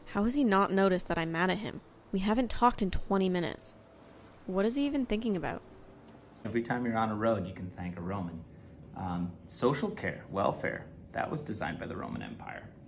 How has he not noticed that I'm mad at him? We haven't talked in 20 minutes. What is he even thinking about? Every time you're on a road, you can thank a Roman. Social care, welfare, that was designed by the Roman Empire.